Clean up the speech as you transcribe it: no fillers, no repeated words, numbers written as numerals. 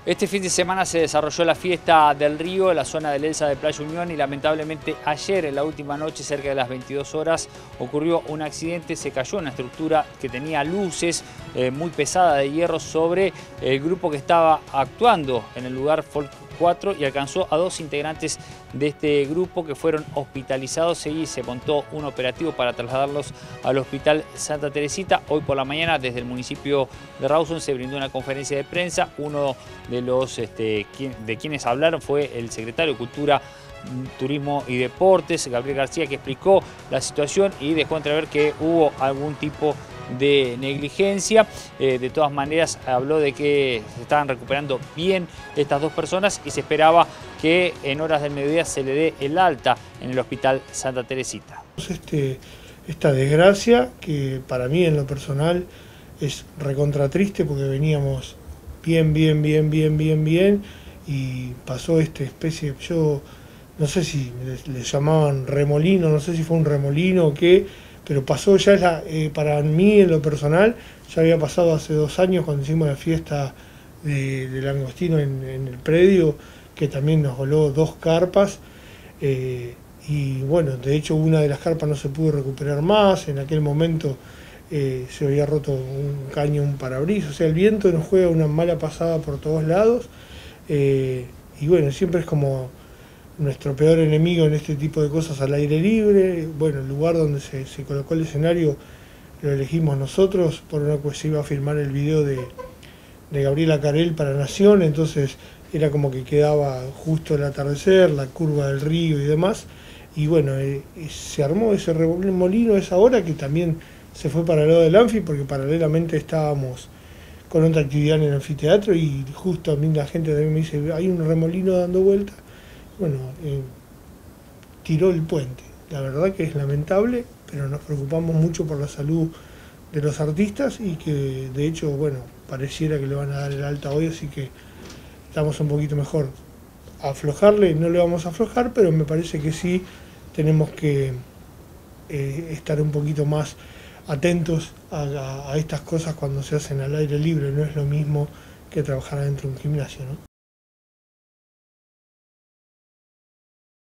Este fin de semana se desarrolló la fiesta del Río en la zona del Elsa de Playa Unión y lamentablemente ayer, en la última noche, cerca de las 22 horas, ocurrió un accidente. Se cayó una estructura que tenía luces muy pesada de hierro sobre el grupo que estaba actuando en el lugar Folk 4 y alcanzó a 2 integrantes de este grupo que fueron hospitalizados y se montó un operativo para trasladarlos al Hospital Santa Teresita. Hoy por la mañana desde el municipio de Rawson se brindó una conferencia de prensa. Uno de los de quienes hablaron fue el secretario de Cultura, Turismo y Deportes, Gabriel García, que explicó la situación y dejó entrever que hubo algún tipo de negligencia. De todas maneras habló de que se estaban recuperando bien estas 2 personas y se esperaba que en horas del mediodía se le dé el alta en el Hospital Santa Teresita. Esta desgracia, que para mí en lo personal es recontra triste porque veníamos bien y pasó esta especie, yo no sé si le llamaban remolino, no sé si fue un remolino o qué, pero pasó ya, para mí en lo personal, ya había pasado hace 2 años cuando hicimos la fiesta del langostino en el predio, que también nos voló 2 carpas, y bueno, de hecho una de las carpas no se pudo recuperar más. En aquel momento se había roto un caño, un parabrisas, o sea, el viento nos juega una mala pasada por todos lados, y bueno, siempre es como nuestro peor enemigo en este tipo de cosas al aire libre. Bueno, el lugar donde se colocó el escenario lo elegimos nosotros, por una cuestión iba a filmar el video de Gabriela Carel para Nación, entonces era como que quedaba justo el atardecer, la curva del río y demás, y bueno, se armó ese remolino a esa hora, que también se fue para el lado del Anfi, porque paralelamente estábamos con otra actividad en el anfiteatro, y justo a mí la gente también me dice, hay un remolino dando vuelta. Bueno, tiró el puente. La verdad que es lamentable, pero nos preocupamos mucho por la salud de los artistas y que de hecho, bueno, pareciera que le van a dar el alta hoy, así que estamos un poquito mejor. Aflojarle no le vamos a aflojar, pero me parece que sí tenemos que estar un poquito más atentos a estas cosas cuando se hacen al aire libre. No es lo mismo que trabajar adentro de un gimnasio, ¿no?